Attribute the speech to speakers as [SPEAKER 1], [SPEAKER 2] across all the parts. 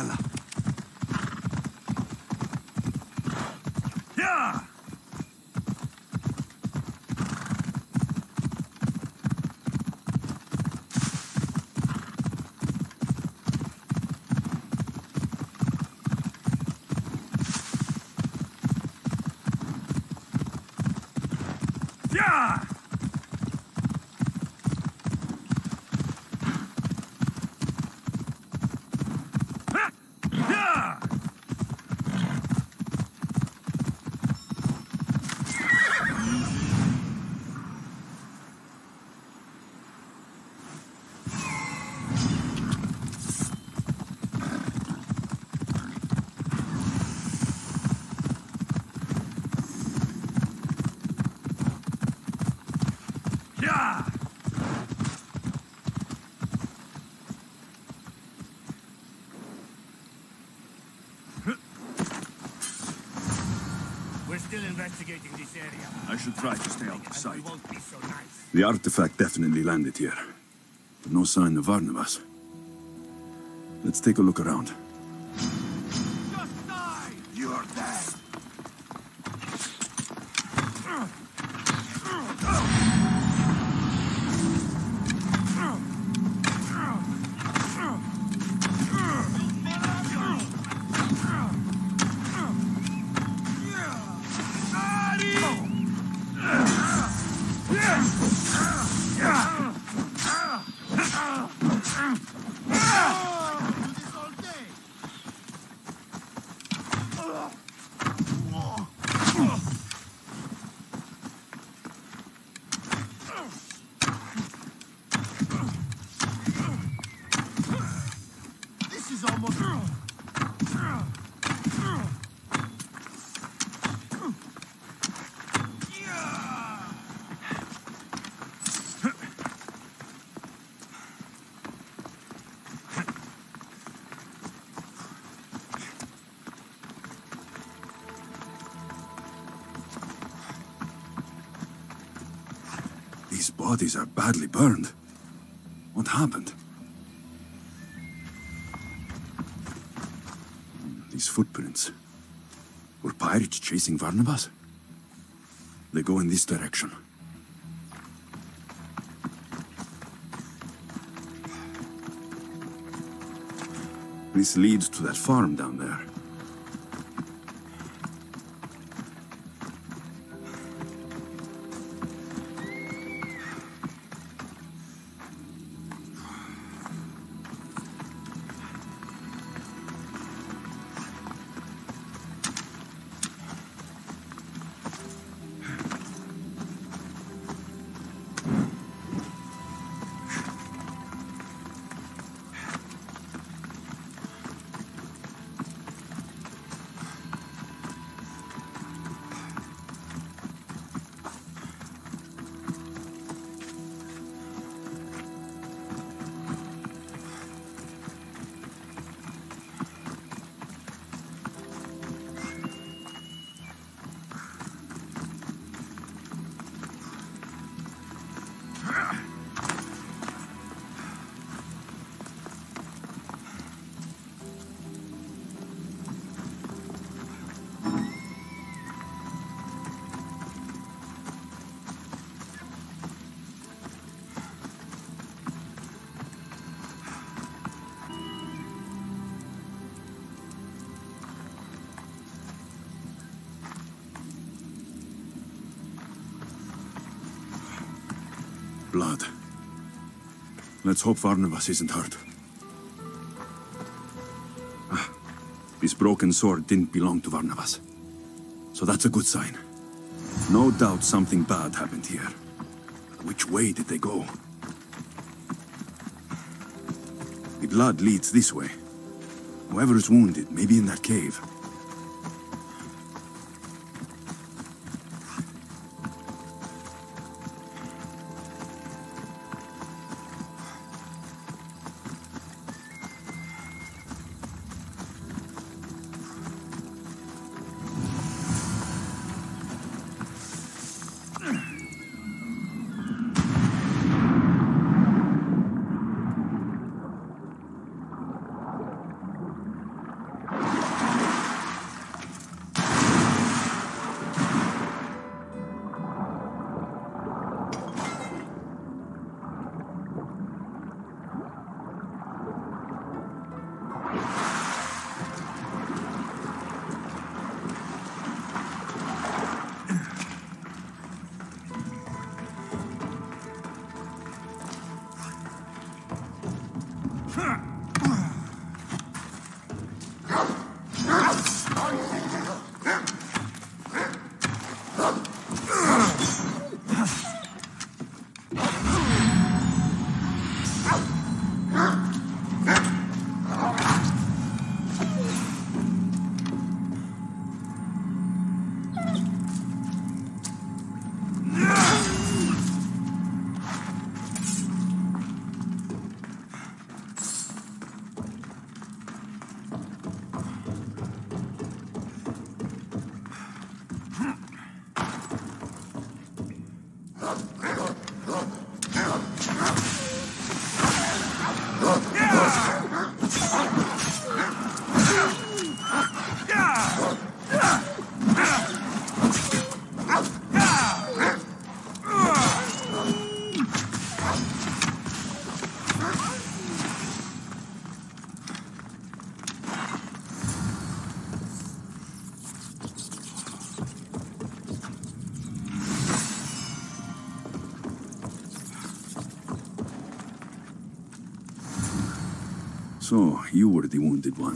[SPEAKER 1] Yalla. Yeah! Yeah!
[SPEAKER 2] We're still investigating this area.
[SPEAKER 1] I should try to stay out of sight.
[SPEAKER 2] And we won't be so nice.
[SPEAKER 1] The artifact definitely landed here. But no sign of Barnabas. Let's take a look around.
[SPEAKER 2] Just die! You're dead!
[SPEAKER 1] These bodies are badly burned. What happened? These footprints. Were pirates chasing Barnabas? They go in this direction. This leads to that farm down there. Blood. Let's hope Barnabas isn't hurt. This broken sword didn't belong to Barnabas. So that's a good sign. No doubt something bad happened here. Which way did they go? The blood leads this way. Whoever is wounded may be in that cave. So, you were the wounded one.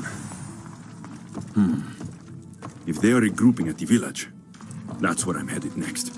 [SPEAKER 1] If they are regrouping at the village, that's where I'm headed next.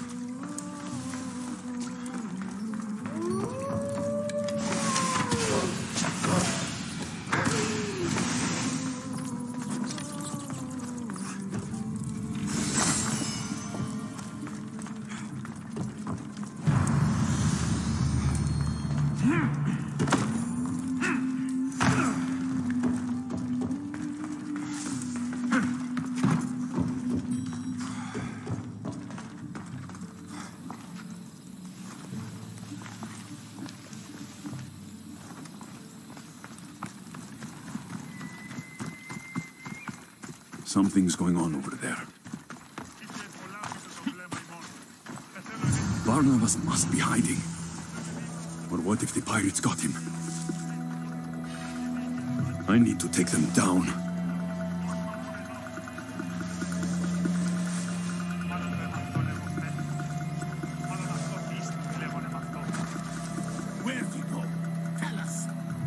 [SPEAKER 1] Something's going on over there. Barnabas must be hiding. Or what if the pirates got him? I need to take them down.
[SPEAKER 2] Where did he go? Tell us.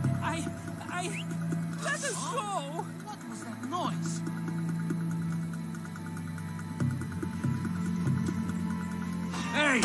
[SPEAKER 3] Let us go!
[SPEAKER 2] What was that noise? Hey!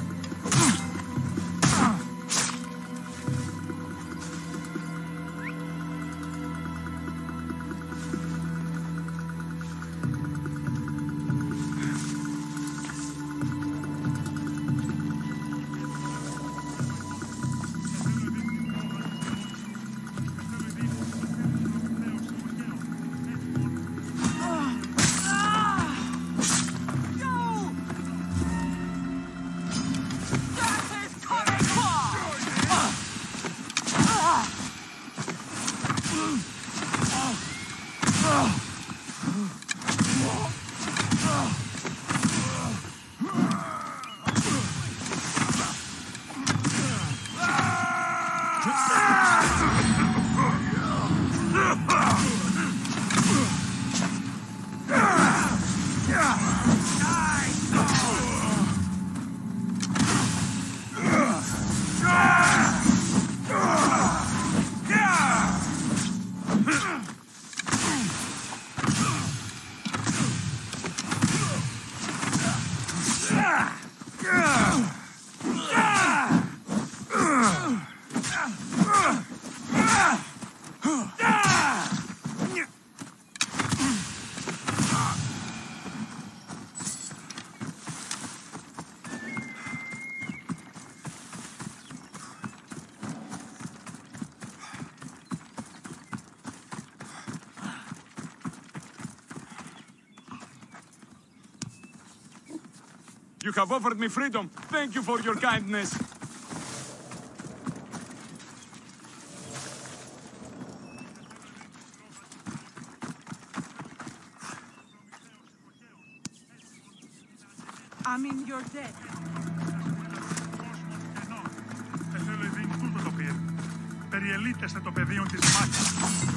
[SPEAKER 4] You have offered me freedom. Thank you for your kindness.
[SPEAKER 3] I mean, you're dead.
[SPEAKER 4] Περιελείτεστε το πεδίο της μάχης.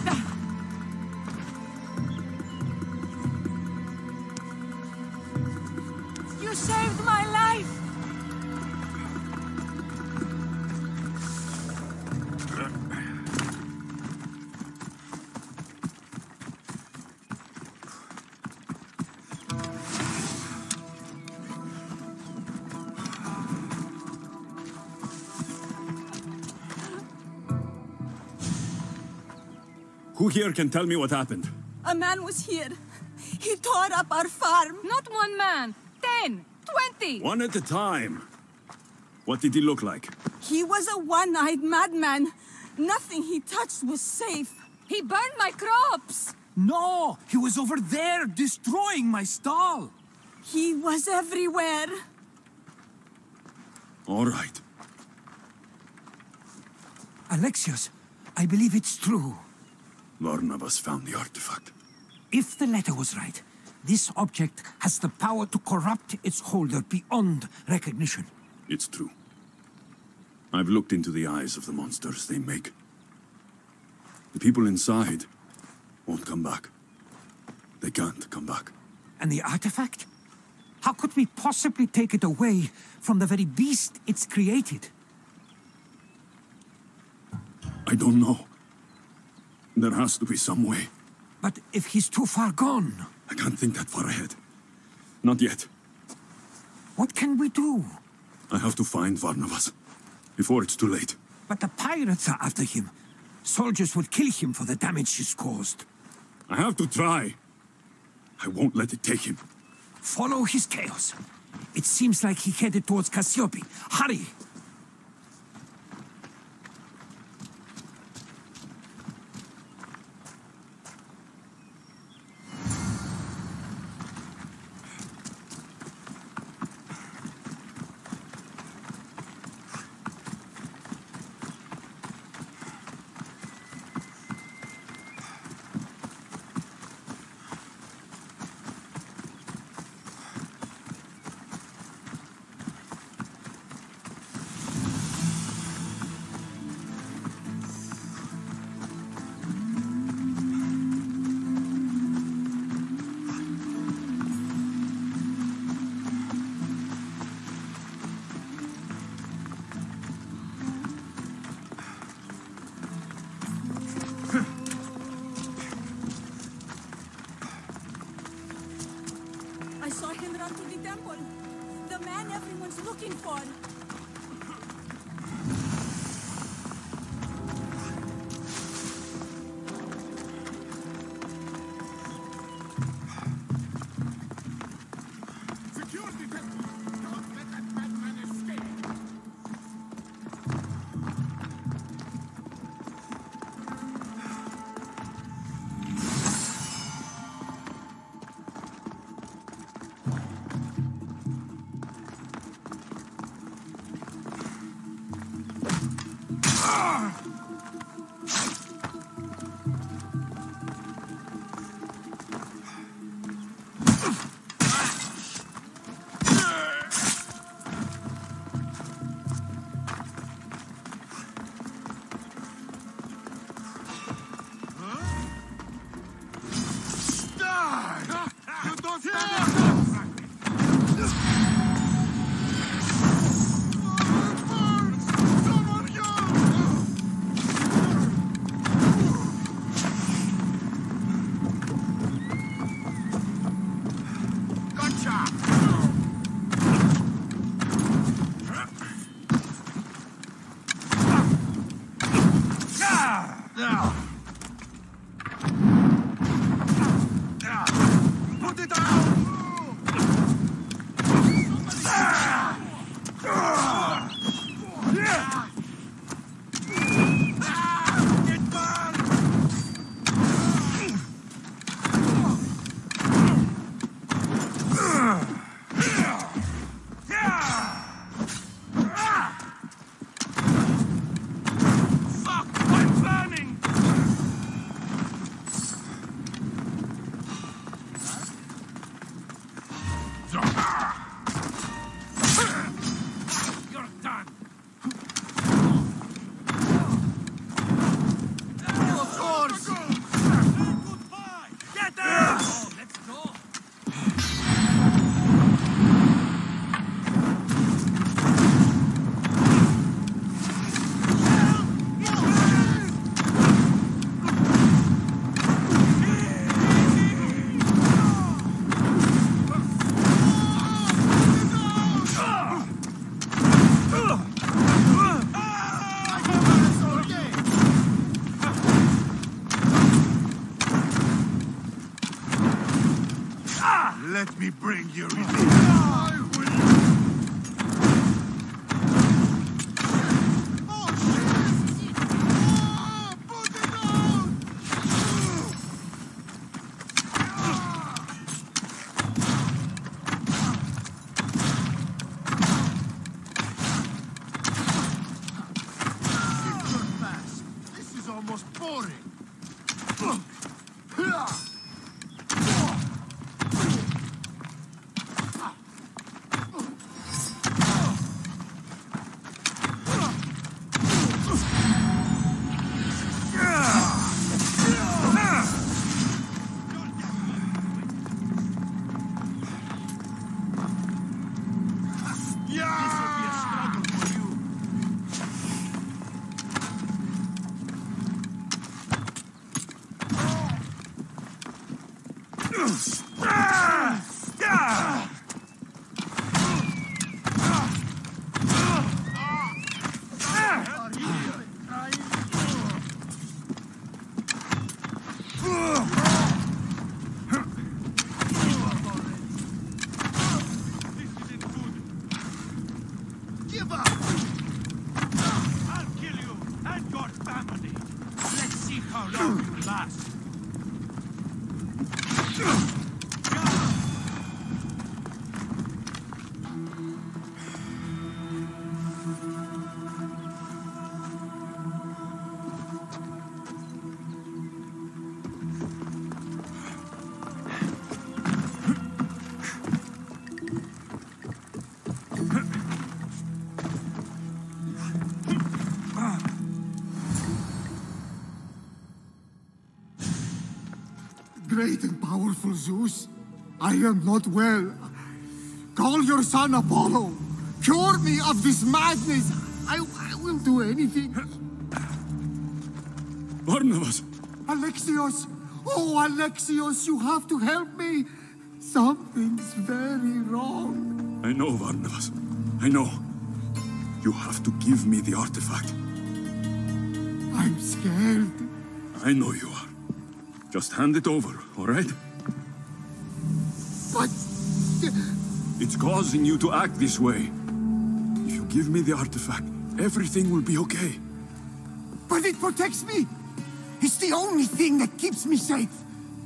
[SPEAKER 3] You saved my life!
[SPEAKER 1] Who here can tell me what happened?
[SPEAKER 3] A man was here. He tore up our farm.
[SPEAKER 5] Not one man. 10, 20.
[SPEAKER 1] One at a time. What did he look like?
[SPEAKER 3] He was a one-eyed madman. Nothing he touched was safe.
[SPEAKER 5] He burned my crops.
[SPEAKER 2] No! He was over there, destroying my stall!
[SPEAKER 3] He was everywhere.
[SPEAKER 1] All right.
[SPEAKER 2] Alexios, I believe it's true.
[SPEAKER 1] Barnabas found the artifact.
[SPEAKER 2] If the letter was right, this object has the power to corrupt its holder beyond recognition.
[SPEAKER 1] It's true. I've looked into the eyes of the monsters they make. The people inside won't come back. They can't come back.
[SPEAKER 2] And the artifact? How could we possibly take it away from the very beast it's created?
[SPEAKER 1] I don't know. There has to be some way.
[SPEAKER 2] But if he's too far gone,
[SPEAKER 1] I can't think that far ahead. Not yet.
[SPEAKER 2] what can we do?
[SPEAKER 1] I have to find Barnabas before it's too late.
[SPEAKER 2] But the pirates are after him. Soldiers would kill him for the damage he's caused.
[SPEAKER 1] I have to try. I won't let it take him.
[SPEAKER 2] Follow his chaos. It seems like he headed towards Cassiope. Hurry!
[SPEAKER 3] I saw him run to the temple. The man everyone's looking for.
[SPEAKER 4] Secure the temple! Don't let that madman escape! You don't stand up! Put it down! Get back! Fuck! I'm burning! You're done! Of course! Goodbye! Get there! Oh, let's go! Let me bring you relief. I will. Oh, shit! Oh, put it down! Keep your fast. This is almost boring. Give up! I'll kill you and your family. Let's see how long you last.
[SPEAKER 6] Great and powerful Zeus, I am not well. Call your son Apollo. Cure me of this madness. I will do anything.
[SPEAKER 1] Barnabas!
[SPEAKER 6] Alexios! Oh, Alexios, you have to help me. Something's very wrong.
[SPEAKER 1] I know, Barnabas. I know. You have to give me the artifact.
[SPEAKER 6] I'm scared.
[SPEAKER 1] I know you are. Just hand it over, all right?
[SPEAKER 6] But...
[SPEAKER 1] It's causing you to act this way. If you give me the artifact, everything will be okay.
[SPEAKER 6] But it protects me. It's the only thing that keeps me safe.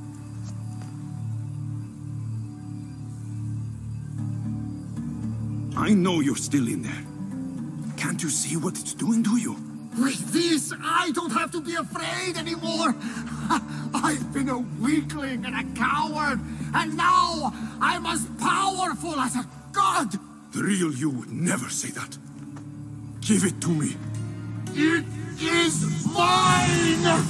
[SPEAKER 1] I know you're still in there. Can't you see what it's doing to you?
[SPEAKER 6] With this, I don't have to be afraid anymore. I've been a weakling and a coward, and now I'm as powerful as a god.
[SPEAKER 1] The real you would never say that. Give it to me.
[SPEAKER 6] It is mine!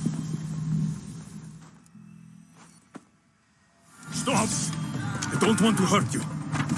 [SPEAKER 1] Stop! I don't want to hurt you.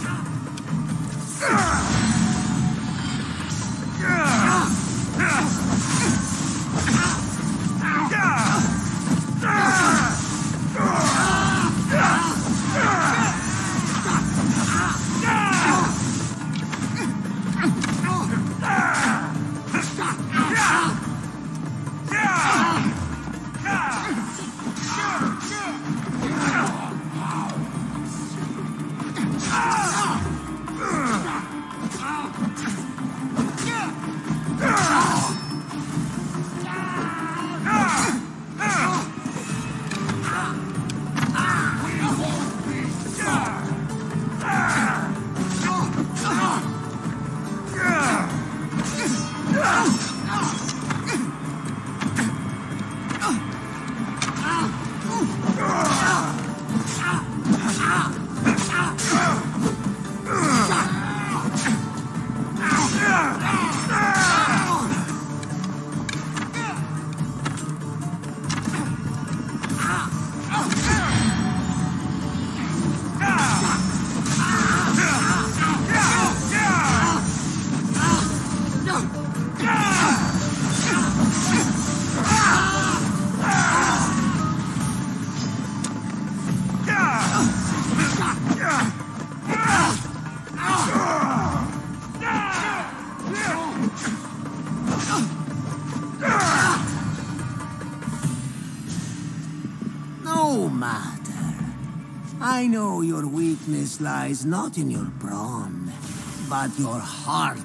[SPEAKER 2] No matter. I know your weakness lies not in your brawn, but your heart.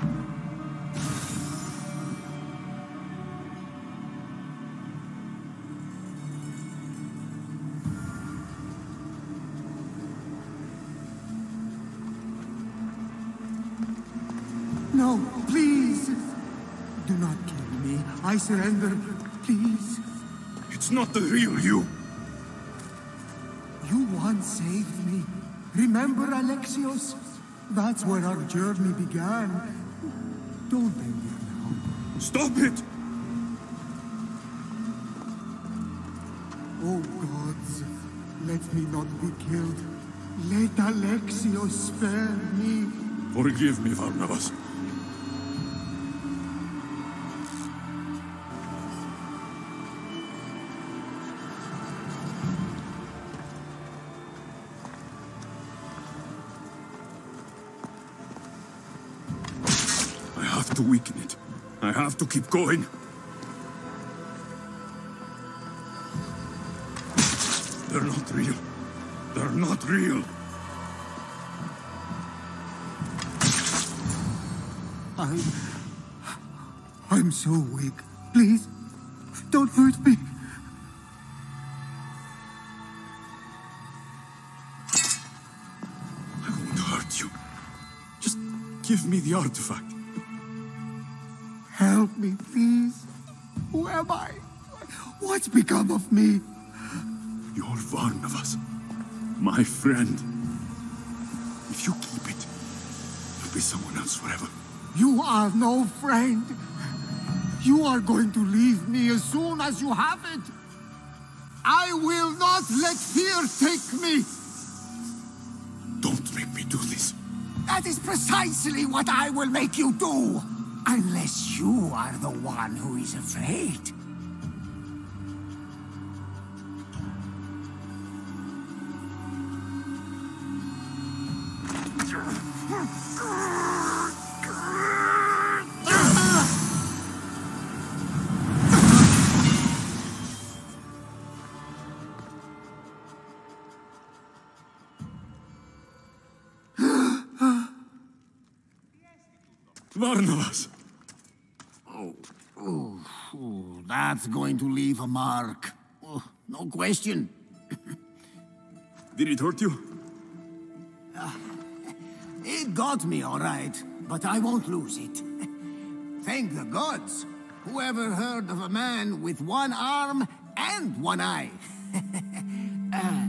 [SPEAKER 6] No, please. Do not kill me. I surrender. Please.
[SPEAKER 1] It's not the real you.
[SPEAKER 6] You once saved me. Remember, Alexios? That's where our journey began. Don't end it now.
[SPEAKER 1] Stop it!
[SPEAKER 6] Oh, gods, let me not be killed. Let Alexios spare me.
[SPEAKER 1] Forgive me, Barnabas. to weaken it. I have to keep going. They're not real. They're not real.
[SPEAKER 6] I'm so weak. Please, don't hurt me.
[SPEAKER 1] I won't hurt you. Just give me the artifact.
[SPEAKER 6] Help me, please. Who am I? What's become of me?
[SPEAKER 1] You're Barnabas, my friend. If you keep it, you'll be someone else forever.
[SPEAKER 6] You are no friend. You are going to leave me as soon as you have it. I will not let fear take me.
[SPEAKER 1] Don't make me do this.
[SPEAKER 2] That is precisely what I will make you do. Unless you are the one who is afraid.
[SPEAKER 1] Barnabas!
[SPEAKER 2] That's going to leave a mark. Oh, no question.
[SPEAKER 1] Did it hurt you?
[SPEAKER 2] It got me, all right, but I won't lose it. Thank the gods. Whoever heard of a man with one arm and one eye?